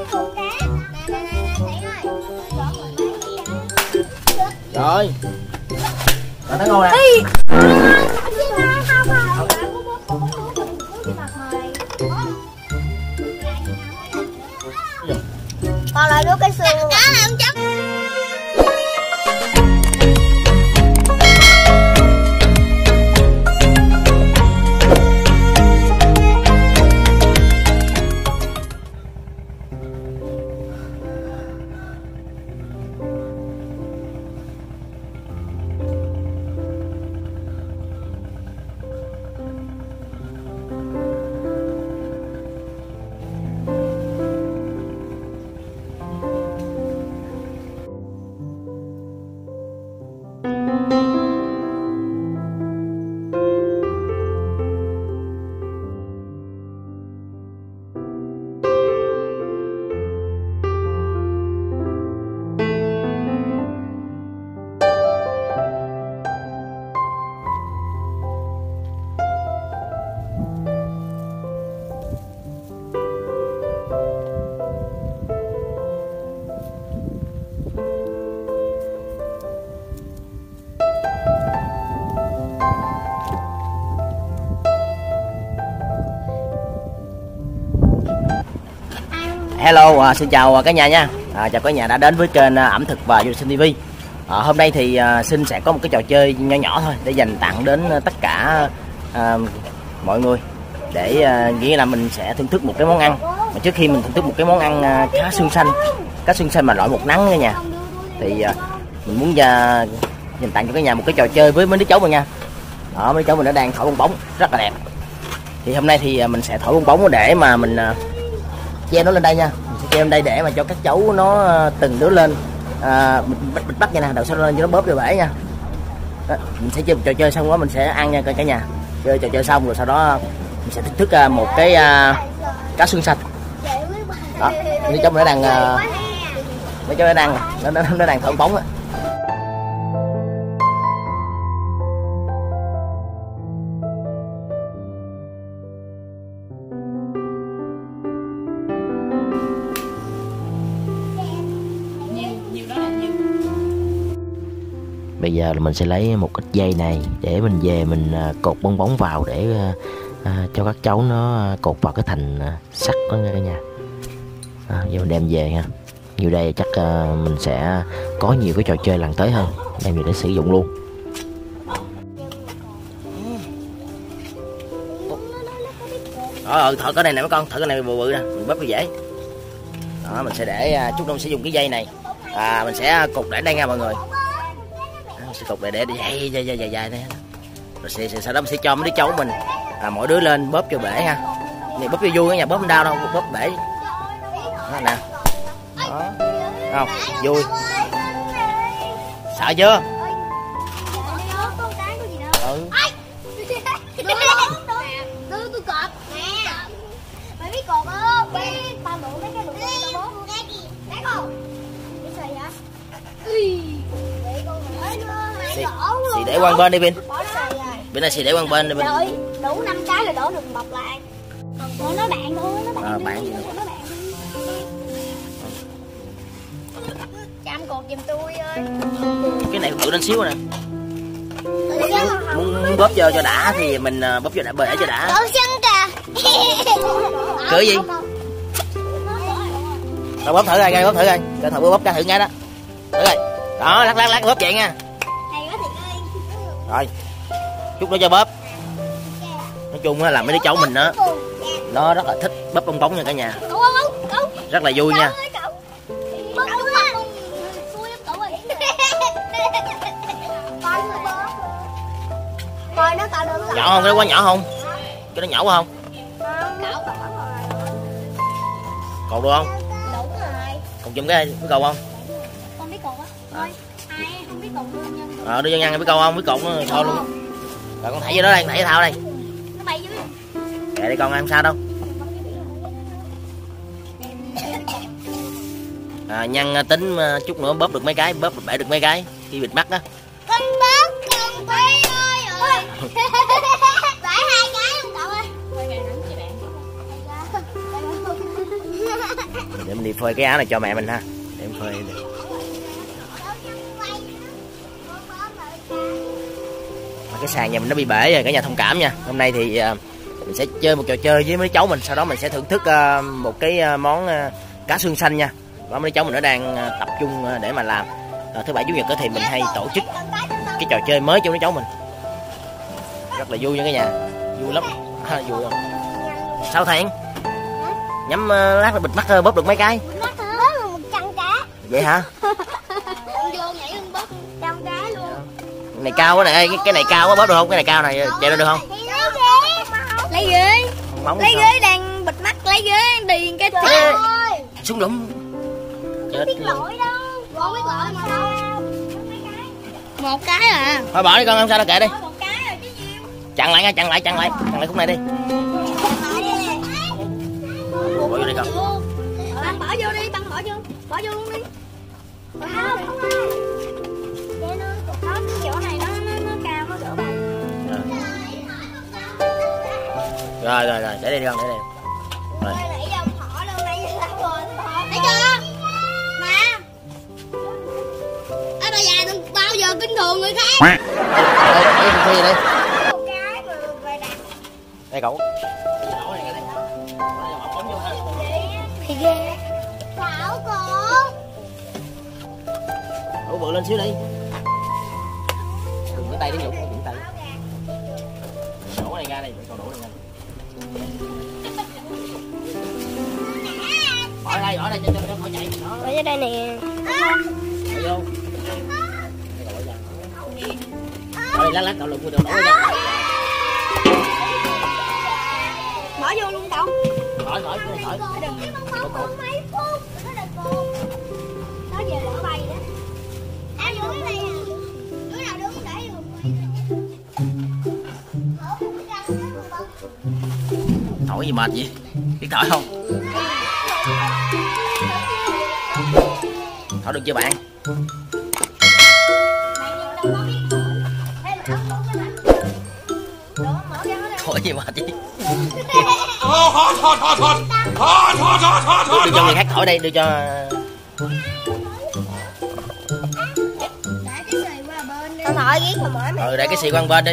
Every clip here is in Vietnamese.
Rồi. Rồi tới ngon nè. Còn lại đứa cái xương luôn. Cá này không chắc. Hello, xin chào cả nhà nha. Chào cả nhà đã đến với kênh ẩm thực và du lịch Sinh TV. Hôm nay thì Sinh sẽ có một cái trò chơi nhỏ nhỏ thôi để dành tặng đến tất cả mọi người, để nghĩa là mình sẽ thưởng thức một cái món ăn. Mà trước khi mình thưởng thức một cái món ăn cá xương xanh mà loại một nắng nha nhà, thì mình muốn dành tặng cho cả nhà một cái trò chơi với mấy đứa cháu mình nha. Mấy đứa cháu mình nó đang thổi bong bóng rất là đẹp. Thì hôm nay thì mình sẽ thổi bong bóng để mà mình che nó lên đây nha. Mình sẽ che lên đây để mà cho các cháu nó từng đứa lên bịch bắt nha nè, đầu sau lên cho nó bóp vô bể nha. Đó, mình sẽ chơi một trò chơi xong đó mình sẽ ăn nha cả nhà. Chơi trò chơi xong rồi sau đó mình sẽ thưởng thức một cái cá xương xanh. Đó, như cháu nó đang mấy cháu nó đang thổi bóng á. Bây giờ là mình sẽ lấy một ít dây này để mình về mình cột bong bóng vào để cho các cháu nó cột vào cái thành sắt đó nha cả nhà. Giờ mình đem về ha. Nhiều đây chắc mình sẽ có nhiều cái trò chơi lần tới hơn, đem về để sử dụng luôn. Thở cái này nè mấy con, thở cái này bự bự nè, mình bóp dễ. Đó, mình sẽ để chút nữa sẽ dùng cái dây này, mình sẽ cột để đây nha mọi người. Sẽ cột để dài đây, rồi sau đó mình sẽ cho mấy đứa cháu mình mỗi đứa lên bóp cho bể ha. Này bóp cho vui cả nhà, bóp không đau đâu, bóp bể. Đó nè. Đó. Không, vui. Sợ chưa? Ừ. Tôi cọp nè. Mày biết cọp không? Tao mượn mấy cái đồ tao bóp. Đấy không? Cái gì vậy? Xì để quăng bên đi Vin. Bên này xì để quăng bên đi Vin. Rồi, đủ 5 cái là đổ được bọc lại. Còn nó bạn thôi, nó bạn. Gì nữa? Chăm cột giùm tôi ơi. Cái này bự lên xíu nè. Muốn bóp vô cho đã thì mình bóp vô đã bể cho đã. Đổ xăng kìa. Cười gì? Rồi bóp thử coi, bóp thử coi. Cho thử bóp ra thử ngay đó. Thử coi. Đó, lắc bóp vậy nha. Rồi. Chút nữa cho bóp. Nói chung là mấy đứa cháu mình nó rất là thích bóp bong bóng nha cả nhà. Rất là vui nha. Nhỏ không? Cái đó quá nhỏ không? Cái đó nhỏ quá không? Cột được không? Cột giùm cái cầu không? Con biết cột á. Thôi, ai không biết cột luôn. Đưa cho Nhân biết câu không? Biết cột nó thôi luôn. Rồi con thảy vô đó đây, thảy thao đây. Nó bay dưới. Kệ đi con, ăn sao đâu. Nhân tính chút nữa bóp được mấy cái, bóp bể được mấy cái khi bịt mắt á. Con bóp con bay ơi. Bể 2 cái không cậu ơi. Để mình đi phơi cái áo này cho mẹ mình ha. Để em phơi đi. Cái sàn nhà mình nó bị bể rồi, cả nhà thông cảm nha. Hôm nay thì mình sẽ chơi một trò chơi với mấy cháu mình, sau đó mình sẽ thưởng thức một cái món cá xương xanh nha. Và mấy cháu mình nó đang tập trung để mà làm. Thứ bảy chủ nhật thì mình hay tổ chức cái trò chơi mới cho mấy cháu mình, rất là vui nha cả nhà, vui lắm. Vui không? Sao Thiện? Nhắm lát là bịt mắt bóp được mấy cái. Vậy hả? Này cao quá này, cái này cao quá bóp được không? Cái này cao này chạy lên được không? Lấy ghế. Lấy ghế đang bịt mắt, lấy ghế điền cái Súng đụng. Chết lỗi đâu. Con biết lỗi mà đâu. Một cái à. Thôi bỏ đi con, không sao đâu, kệ đi. Một cái rồi chứ gì. Chặn lại nha, chặn lại khúc này đi. Bỏ vô đi con. Băng bỏ vô đi, băng bỏ vô luôn đi. Không. Nó chỗ này nó cao, nó đỡ băng. Rồi, để đây đi con, để đây. Rồi. Thấy chưa? Nè. Bà già đừng bao giờ kinh thường người khác. Đây, Phi đi. Một cái mà về đặt. Đây cậu. Thì ghê. Xảo cô. Đổ bự lên xíu đi. Đừng cái tay đi Dũng, đừng tay. Đổ này ra đây, cậu đổ này ra. Bỏ đây cho khỏi chạy. Bỏ vô đây nè. Bỏ vô. Rồi lát cậu lục vô đổ ra. Bỏ vô luôn cậu. Khỏi. Không mấy phút. Nó về lỡ bay đó. Ăn vô cái này à. Đứa nào đứng để Thổi gì mệt vậy? Biết thổi không? Thổi được chưa bạn? Thổi gì mệt vậy? Đưa cho người khác thổi đây, đưa cho. Tao thổi ghét mà mỏi mày. Để cái xì qua bên đi.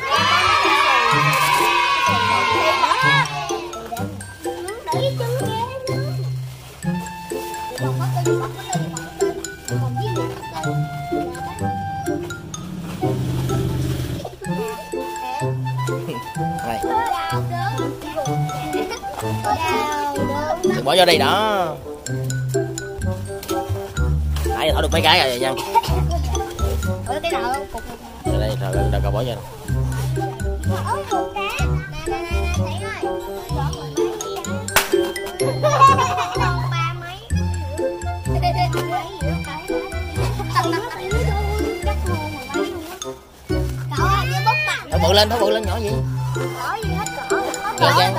Bỏ vô đây đó. Nãy thổi được mấy cái rồi nha. Cái nào cục đây rồi cậu bỏ vô. Thổi bự lên nhỏ gì? Rồi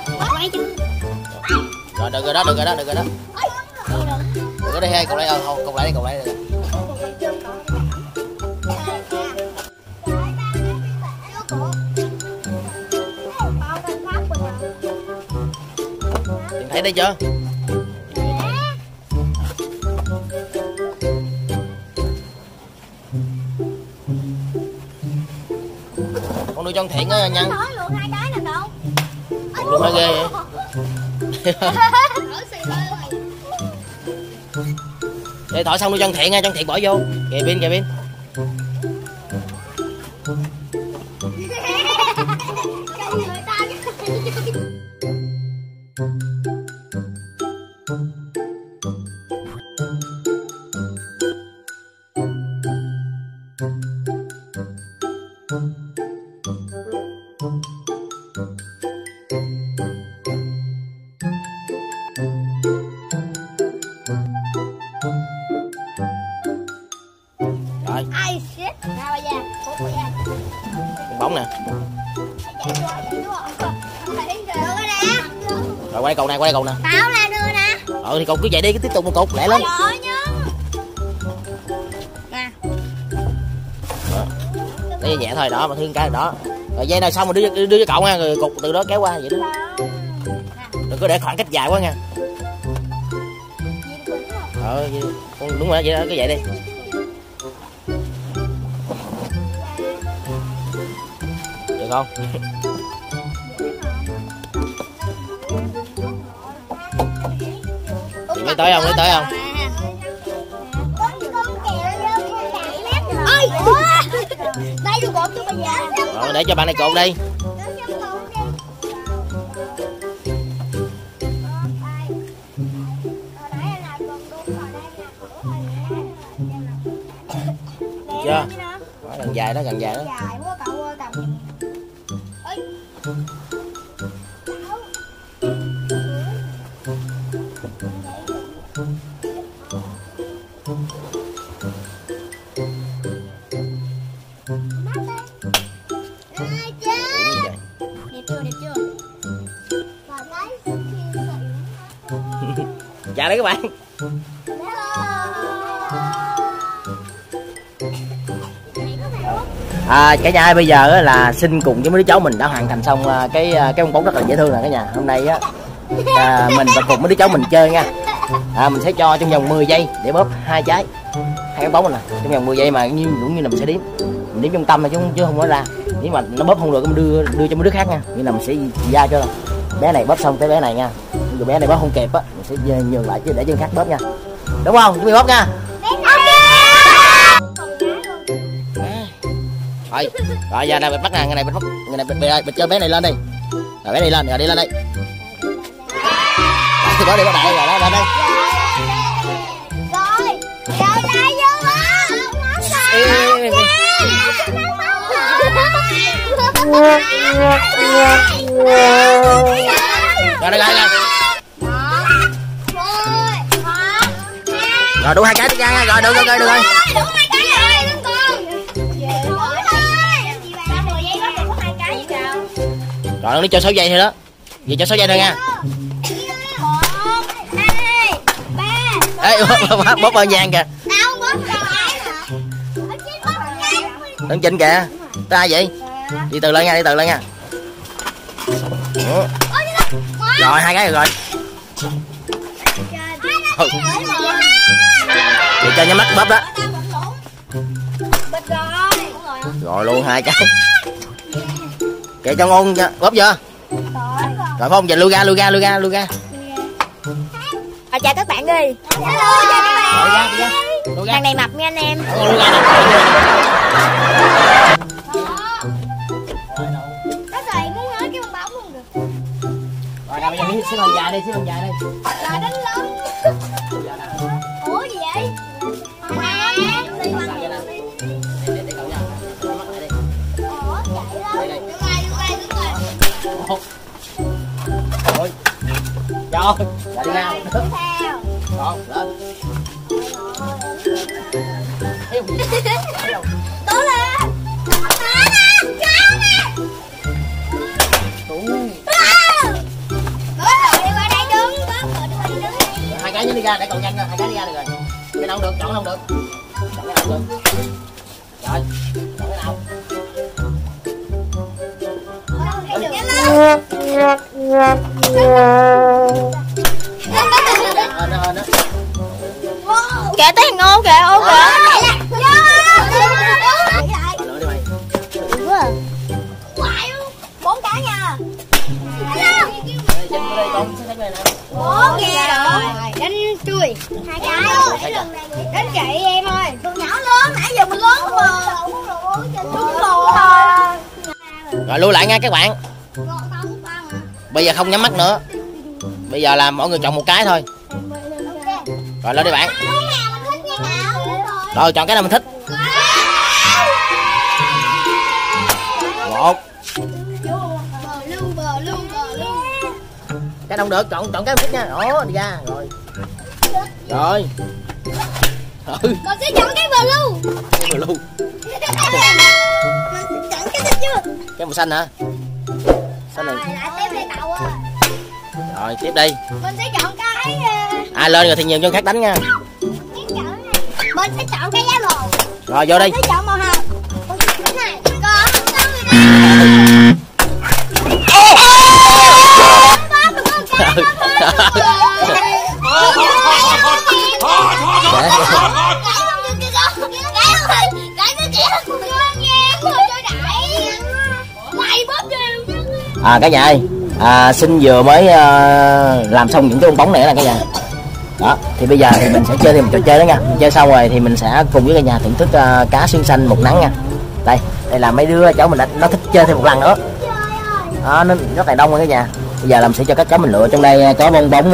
được rồi đó. Đừng có đây hay, cậu lại cậu lại đây. Nhìn thấy đây chưa? Con nuôi John Thiện á Nhân. Nói luôn 2 cái nào đâu. Luôn nó ghê vậy. Để thổi xong nuôi John Thiện nha, John Thiện bỏ vô. Kìa pin. Rồi. Ai shit. Nào bây giờ. Bóng nè. Rồi quay cầu này. Tao ra đưa nè. Thì cậu cứ chạy đi, cứ tiếp tục một cục lẹ lên. Nè. Đây nhẹ thôi đó, mà thương cái đó. Rồi dây này xong rồi đưa cho cậu nha, rồi cục từ đó kéo qua vậy đó. Đừng có để khoảng cách dài quá nha. Con đúng rồi vậy đó, cứ vậy đi. Được không? Chị mới tới không? Mới tới không? Đây được cột cho bây giờ. Rồi để cho bạn này cột đi. Chưa? Đó, gần dài đó, gần dài đó. Dài quá cậu ơi, cầm. Chào đấy các bạn. Cả nhà ơi, bây giờ là Sinh cùng với mấy đứa cháu mình đã hoàn thành xong cái bong bóng rất là dễ thương nè cả nhà. Hôm nay mình và cùng mấy đứa cháu mình chơi nha. Mình sẽ cho trong vòng 10 giây để bóp 2 trái, 2 cái bóng này nè. Trong vòng 10 giây mà cũng như là mình sẽ đếm. Mình đếm trong tâm này chứ không có ra. Nếu mà nó bóp không được mình đưa cho mấy đứa khác nha. Như là mình sẽ ra cho bé này bóp xong tới bé này nha. Rồi bé này bóp không kịp á, mình sẽ nhường lại chứ để cho khác bóp nha. Đúng không? Chúng mình bóp nha. Rồi giờ này bắt nè, ngày này bịch cho bé này lên đi. Rồi bé này lên, rồi đi lên đây. Đó đi bắt đại rồi đó, lên đây. Rồi, giờ đây vô Rồi đây rồi. Rồi đủ 2 cái đi ra, rồi được rồi. Rồi. Rồi nó đi cho 6 giây thôi đó. Vậy cho 6 giây thôi nha. 1, 2, 3. Ê, bóp bao nhang kìa. Đứng chinh kìa. Tới ai vậy? Đi từ lên nha, Rồi 2 cái rồi. Vậy cho nhắm mắt bóp đó. Rồi luôn 2 cái. Kệ cho ngon nha, bóp chưa? Rồi không, giờ lui ra. Chào các bạn đi. Thằng này mập nha anh em. Có thầy muốn nói cái bong bóng luôn được. Rồi nào bây giờ xíu lần dài đi. Rồi đánh lớn. Ủa gì vậy? Rồi. Cho. Lại đi nào. Rồi, lên. Tốt lên. Hai cái đi ra để còn nhanh nha, 2 cái đi ra được rồi. Cái nào không được, chọn không được. Chọn cái nào không được. Rồi, chọn cái nào. Kìa tới thằng Ngô kìa, ô kìa. Rồi đi mày. 4 cái nha. Con kìa. Đánh chui 2 cái. Đánh chị em ơi. Tụi nhỏ lớn, nãy giờ mình lớn mà. Đúng rồi. Rồi lưu lại nha các bạn. Bây giờ không nhắm mắt nữa. Bây giờ là mọi người chọn 1 cái thôi. Rồi lên đi bạn. Rồi chọn cái nào mình thích. 1. Cái không được, chọn cái mình thích nha. Đó, đi ra rồi. Rồi. Con sẽ chọn cái blue. Cái blue. Mình chọn cái xanh chưa? Cái màu xanh hả? Xanh này. Lại tiếp đi cậu ơi. Rồi tiếp đi. Mình sẽ chọn cái Ai lên rồi thì nhiều dân khác đánh nha. Mình sẽ chọn cái giá màu. Rồi vô đi. Mình sẽ chọn màu hồng. Cái này. Con Cả nhà ơi, Sinh vừa mới làm xong những cái bong bóng này là cả nhà. Đó, thì bây giờ thì mình sẽ chơi thêm một trò chơi đó nha. Chơi xong rồi thì mình sẽ cùng với cả nhà thưởng thức cá xuyên xanh một nắng nha. Đây là mấy đứa cháu mình nó thích chơi thêm một lần nữa. Đó, nó rất là đông rồi cả nhà. Bây giờ làm sẽ cho các cháu mình lựa, trong đây có bong bóng,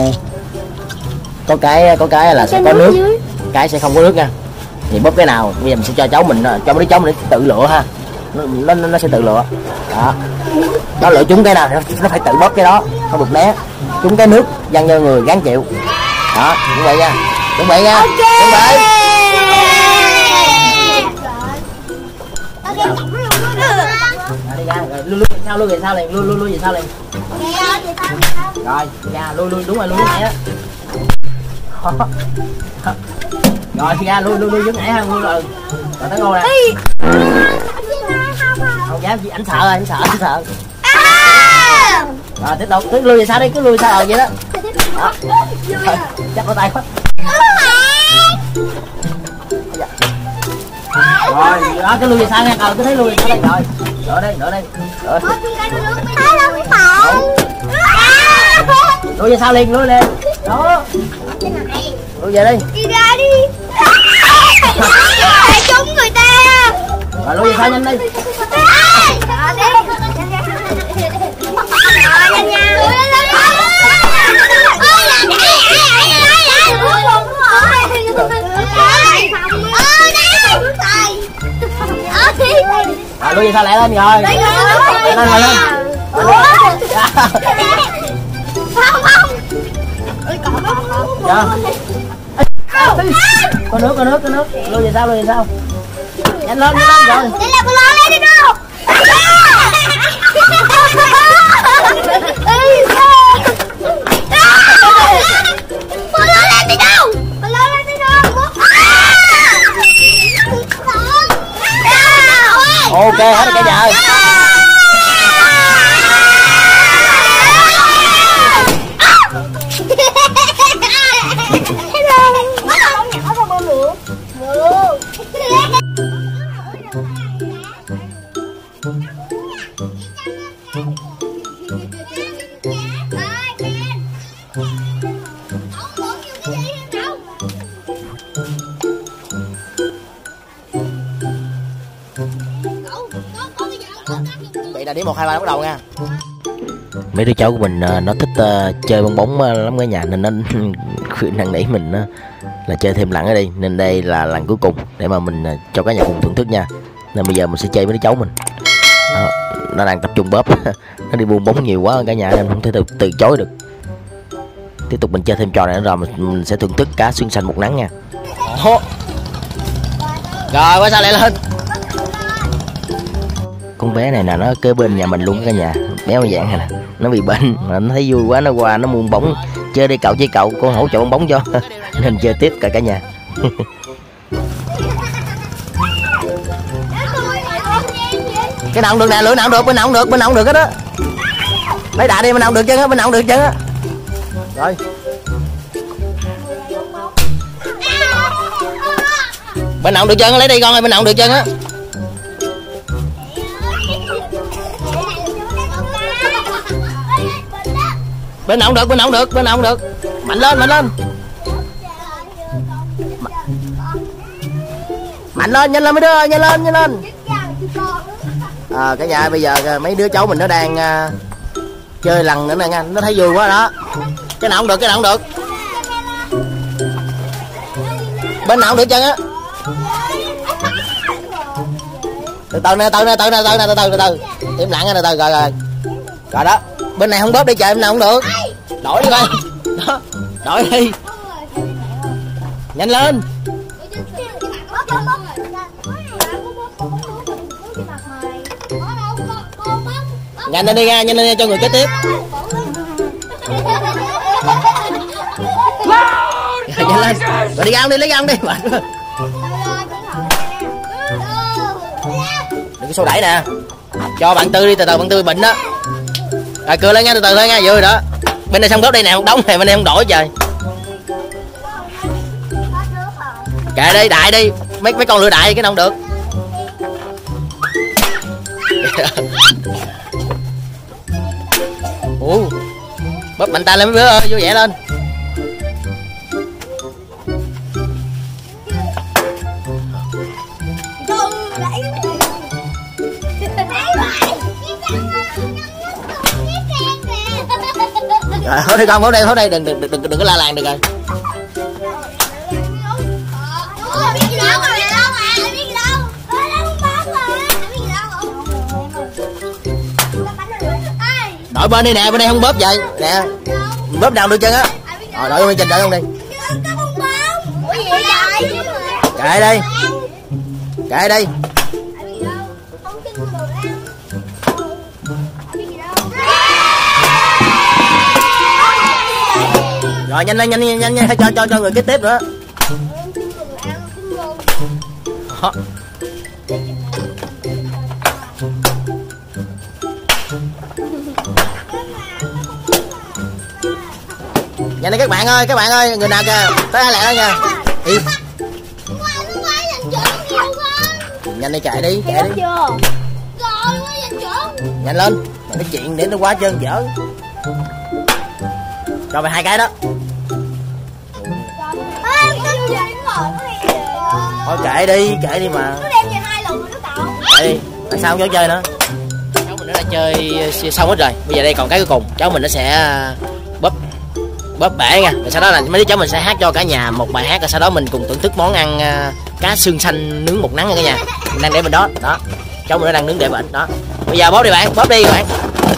có cái là sẽ có nước, cái sẽ không có nước nha. Thì bóp cái nào bây giờ mình sẽ cho cháu mình, cho mấy đứa cháu mình tự lựa ha. Nó sẽ tự lựa. Đó, nó lựa trúng cái nào nó phải tự bóp cái đó, không được né. Trúng cái nước văng vô người gán chịu. Đó, chuẩn bị nha, chuẩn bị nha, chuẩn bị. Đi ra, lui về sau liền, lui về sau liền. Rồi, ra lui đúng rồi, lui nhảy á. Rồi ra lui giống nhảy ha, lui rồi. Rồi tới ngô nè. Không dám gì, anh sợ. Rồi tiếp tục, cứ lui về sau đi, cứ lui sau vậy đó. Đó. Chắc có tay quá. Rồi đó, cứ lui về sau nha, cứ thấy lui về sau đây rồi. Đỡ đây. Lui về sau liền, lui lên. Đó. Lui về đi. Đi ra đi. Trúng người ta. Rồi lui về sau nhanh đi. Lui về sau lại lên rồi. Lên. Có nước. Lui về sau. Nhanh lên rồi. Đây là con lên đi đâu. Ok, hết rồi cả nhà ơi. Vậy là điểm 1, 2, 3 bắt đầu nha. Mấy đứa cháu của mình nó thích chơi bong bóng lắm cả nhà, nên nó khuyên năn nỉ mình là chơi thêm lần ở đây, nên đây là lần cuối cùng để mà mình cho cả nhà cùng thưởng thức nha. Nên bây giờ mình sẽ chơi với đứa cháu mình. Đó, nó đang tập trung bóp. Nó đi buông bóng nhiều quá cả nhà nên không thể từ chối được. Tiếp tục mình chơi thêm trò này nữa rồi mình sẽ thưởng thức cá xuyên xanh một nắng nha. Rồi qua sao lại lên. Con bé này là nó kế bên nhà mình luôn cả nhà, béo dạng này nè. Nó bị bệnh mà nó thấy vui quá, nó qua nó mua bóng chơi đi cậu, cô hỗ trợ bong bóng cho. Nên chơi tiếp cả nhà. Cái nào không được nè, lưỡi nào không được, bên nào không được hết á. Lấy đại đi, bên nào không được chân á, bên nào không được chân á. Rồi. Bên nào không được chân á, lấy đi con ơi, bên nào không được chân á. Bên nào không được. Mạnh lên. Mạnh lên, nhanh lên mấy đứa ơi, nhanh lên. Cả nhà bây giờ mấy đứa cháu mình nó đang chơi lần nữa nè nha, nó thấy vui quá đó. Cái nào không được. Bên nào không được chân á. Từ từ nè. Im lặng nè, từ từ rồi. Rồi đó. Bên này không bóp đi trời, bên nào không được. Đổi đi coi. Đó. Đổi đi. Nhanh lên. Nhanh lên đi nha, cho người kế tiếp. Nhanh lên. Rồi đi ra đi, lấy ra đi. Đừng có xô đẩy nè. Cho bạn Tư đi, từ từ bạn Tư bệnh đó. Rồi cười lên nha, từ từ thôi nha, vừa rồi đó. Bên này xong bóp đây nè, một đống này bên này không đổi trời. Kệ đi, đại đi. Mấy con lựa đại cái nào không được. Bóp mạnh tay lên mấy đứa ơi, vui vẻ lên. Rồi thôi đi con, thôi đây, đừng có la làng được rồi. Đổi bên đi nè, bên đây không bóp vậy nè, bóp nào đưa chân á. Rồi đổi bên trên đỡ không đi. Kệ đi, kệ đi. Rồi nhanh lên, cho người kế tiếp nữa. Nhanh đi các bạn ơi, người nào kìa, tới ai lẹ đó nha. Im. Nhanh đi, chạy đi. Nhanh lên, cái chuyện để nó quá trơn dở. Cho mày 2 cái đó. Thôi kệ đi mà. Đi, tại sao không cho chơi nữa? Cháu mình nó đã chơi xong hết rồi. Bây giờ đây còn cái cuối cùng, cháu mình nó sẽ bóp bể nha. Rồi sau đó là mấy đứa cháu mình sẽ hát cho cả nhà một bài hát, rồi sau đó mình cùng thưởng thức món ăn cá xương xanh nướng một nắng nha cả nhà. Mình đang để bên đó, đó. Cháu mình nó đang nướng để bên đó. Bây giờ bóp đi bạn, bóp đi các bạn.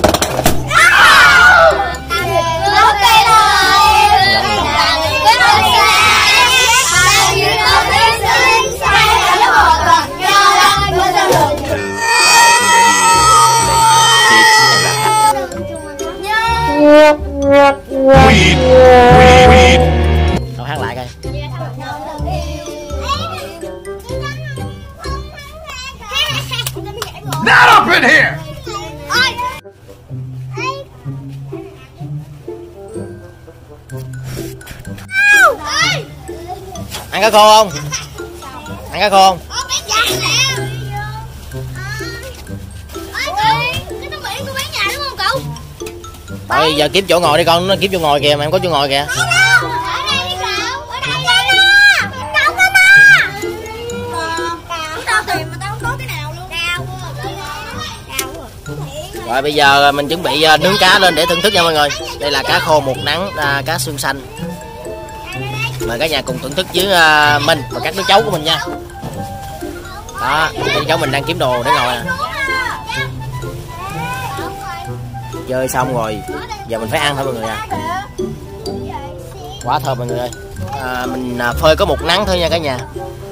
Weed. Thôi hát lại coi. Not up in here. Ăn cá khô không? Ăn cá khô không? Thôi giờ kiếm chỗ ngồi đi con, nó kiếm chỗ ngồi kìa, mà em có chỗ ngồi kìa. Rồi bây giờ mình chuẩn bị nướng cá lên để thưởng thức nha mọi người. Đây là cá khô một nắng, cá xương xanh. Mời cả nhà cùng thưởng thức với mình và các đứa cháu của mình nha. Đó, đứa cháu mình đang kiếm đồ để ngồi nè. Chơi xong rồi, giờ mình phải ăn thôi mọi người à. Quá thơm mọi người ơi. Mình phơi có một nắng thôi nha cả nhà.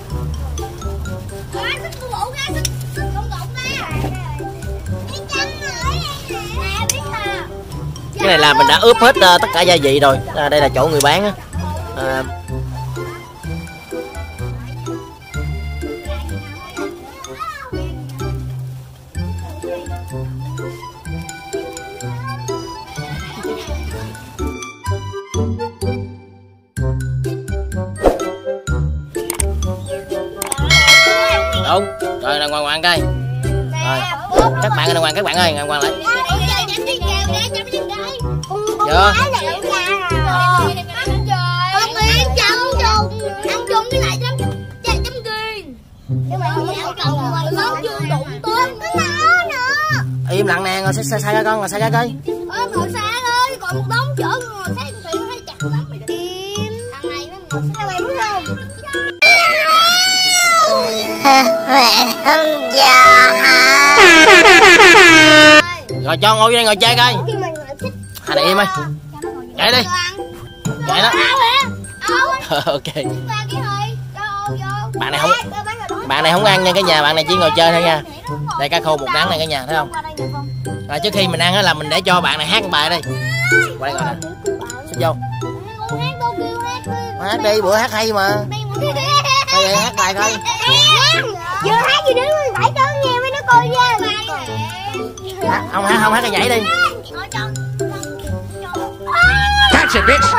Cái này là mình đã ướp hết tất cả gia vị rồi. Đây là chỗ người bán á. Đúng rồi, là ngoan coi. Rồi các bạn ơi, các bạn ơi, ngoan lại. Chưa. Im lặng nè, ngồi xa xa con, ngồi xa ra coi. Ngồi xa ơi, còn một đống chỗ ngồi xa thì hay chặt lắm mày. Im. Thằng này nó ngồi xa mày đúng không? Mẹ không cho hả? Rồi cho ngồi vô đây ngồi chơi coi. Hai này im ơi. Chạy đi. Chạy đó. Ok. Bạn này không ăn nha cả nhà, bạn này chỉ ngồi chơi thôi nha. Đây cá khô một nắng này cả nhà, thấy không? Rồi trước khi mình ăn á là mình để cho bạn này hát một bài đi. Qua đây ngồi nè. Xin vô. Hát đi, bữa hát hay mà. Thôi vậy hát bài coi. Vừa hát gì đứng phải cho nghe với nó coi nha. Không hát cái nhảy đi. Catch it, bitch.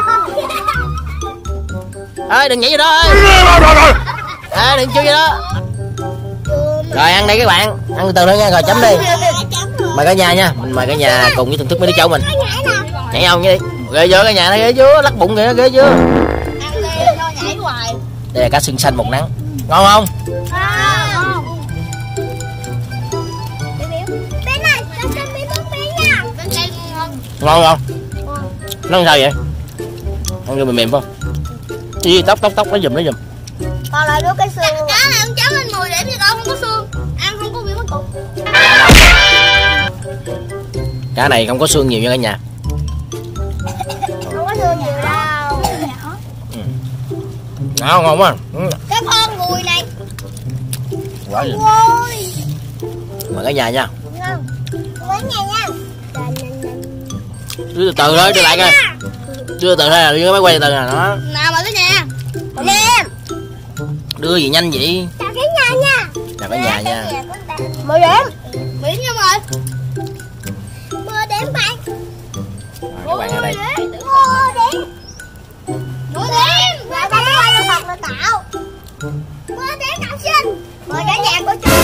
Ơi đừng nhảy vô đó ơi. Đừng chui vô đó. Rồi ăn đi các bạn, ăn từ từ thôi nha, rồi chấm đi. Mời cả nhà nha, mình mời cả nhà cùng với thưởng thức mấy đứa cháu mình. Nhảy không đi. Ghê chưa, cái nhà này ghê chưa, lắc bụng kìa, ghê chưa. Ăn đi, nó nhảy hoài. Đây là cá xương xanh một nắng. Ngon không? Ngon. Bên này, cho xem miếng bún bia nha. Bên đây ngon. Ngon không? Nó làm sao vậy? Ăn vô mềm mềm không? Gì tóc nó giùm. Còn lại đứa cái xương. Cá này ông chấm lên 10 điểm chứ con không có xương. Ăn không có bị mất cục. Cá này không có xương nhiều nha cả nhà. Không có xương nhiều đâu. Ngon quá. Cái con gùi này. Quá rồi. Ôi. Mời cả nhà nha. Ngon. Mời cả nhà nha. Đưa từ từ thôi, đưa lại coi. Đưa từ từ thôi, đưa máy quay từ từ nè đó. Nào mời cả nhà. Em. Đưa gì nhanh vậy? Chào cả nhà nha. Chào cả nhà nha. 10 điểm. 10 điểm nha mọi. 10 điểm bạn. Các bạn ở đây. 10 điểm. 10 điểm. Người ta quay cho thật là tạo. 10 điểm học sinh. Mời cả nhà cô chú.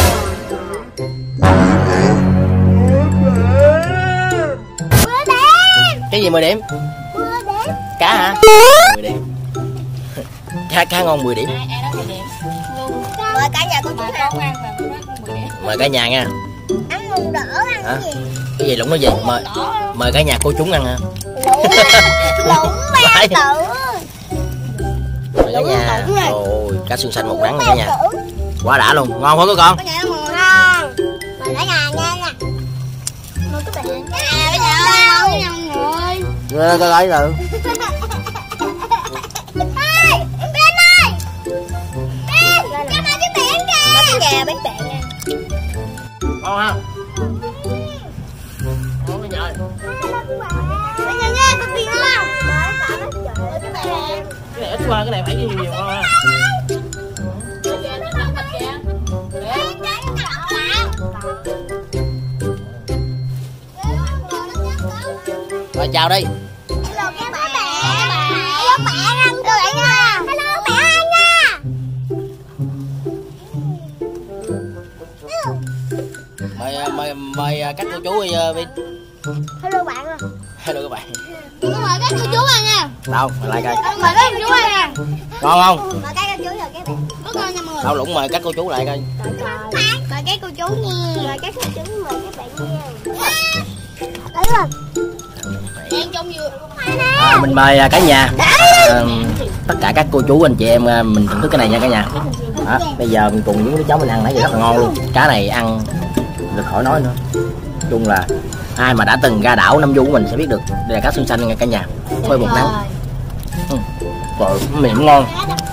10 điểm. Cái gì 10 điểm? 10 điểm. Cá hả? 10 điểm. Cá ngon 10 điểm. Mời cả nhà cô chú ăn. Mời cả nhà nha. Ăn mùng đỏ ăn Hả? cái gì? Cái gì lủng cái gì? Mời cả nhà cô chúng ăn hả? Lủng ba tử. Mời cả nhà. Ôi, cá xương xanh một nắng này cả nhà. Quá đã luôn, ngon không các con? Cả nhà ngon. Mời cả nhà nha. Mời các bạn. Cả nhà ơi, ngon rồi. Cái lấy rồi. Ê, Ben ơi. Ben, cho ba cái biển kìa. Bánh bánh bẹn nha. Ngon ha? Ngon cái trời. Cả nhà nha, có tiền không? Cái bạn. Cái này ít qua, cái này phải nhiều ngon ha. Rồi chào đi. Hello các bạn. Hello bạn ăn cười nha. Hello bạn ăn nha. Mời các cô chú đi Vin. Hello bạn ơi. Hello các bạn. Mời các cô chú ăn nha. Đâu, mời lại coi. Mời các cô chú ăn nha. Ngon không? Mời các cô chú rồi các bạn. Rất ngon nha mọi người. Đâu Lũng mời các cô chú lại coi. Mời các cô chú nha. Mời các cô chú, mời các bạn nha. Đấy rồi. Đang trong vừa. Mình mời cả nhà. Tất cả các cô chú anh chị em mình thưởng thức cái này nha cả nhà. Đó, bây giờ mình cùng với đứa cháu mình ăn nãy giờ rất là ngon luôn. Cá này ăn được khỏi nói nữa. Nói chung là ai mà đã từng ra đảo Nam Du của mình sẽ biết được đây là cá xương xanh nha cả nhà. Phơi một nắng. Rồi mềm ngon.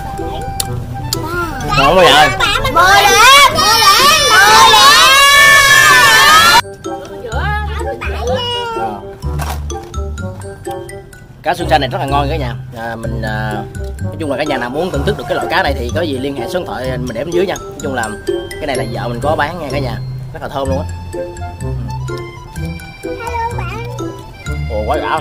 Ngon quá vậy. Mời lên, mời lên, mời lên. Cá xương xanh này rất là ngon cả nhà. Nói chung là cả nhà nào muốn thưởng thức được cái loại cá này thì có gì liên hệ số điện thoại mình để bên dưới nha. Nói chung là cái này là vợ mình có bán nha cả nhà, rất là thơm luôn á. Hello bạn. Ồ quá đã.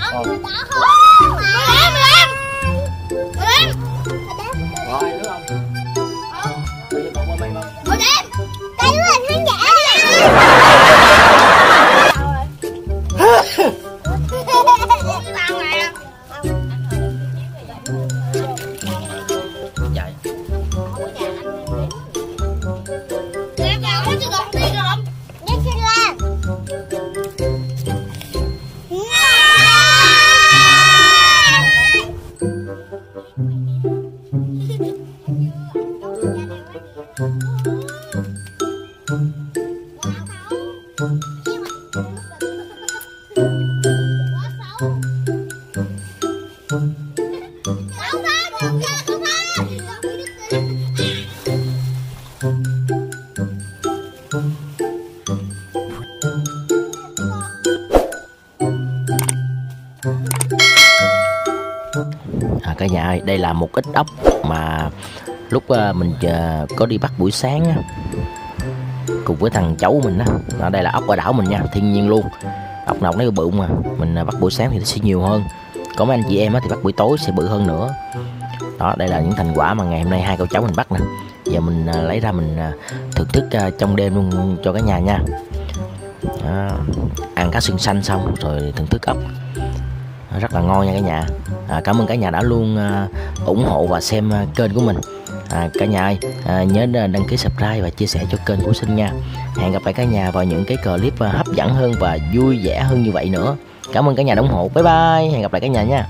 Cả nhà ơi, đây là một ít ốc mà lúc mình có đi bắt buổi sáng á, cùng với thằng cháu mình á. Đây là ốc ở đảo mình nha, thiên nhiên luôn. Ốc nào nó bự mà mình bắt buổi sáng thì nó sẽ nhiều hơn, có mấy anh chị em á thì bắt buổi tối sẽ bự hơn nữa. Đó, đây là những thành quả mà ngày hôm nay hai cậu cháu mình bắt nè. Giờ mình lấy ra mình thưởng thức trong đêm luôn cho cả nhà nha. Đó, ăn cá xương xanh xong rồi thưởng thức ốc. rất là ngon nha cả nhà. Cảm ơn cả nhà đã luôn ủng hộ và xem kênh của mình. Cả nhà ơi, nhớ đăng ký subscribe và chia sẻ cho kênh của Sinh nha. Hẹn gặp lại cả nhà vào những cái clip hấp dẫn hơn và vui vẻ hơn như vậy nữa. Cảm ơn cả nhà đã ủng hộ. Bye bye, hẹn gặp lại cả nhà nha.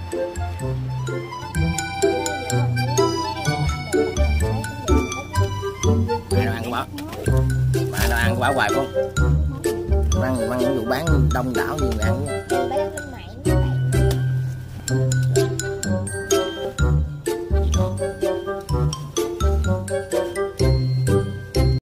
Mày đâu ăn quả hoài không? Ăn ví dụ bán đông đảo gì mà ăn.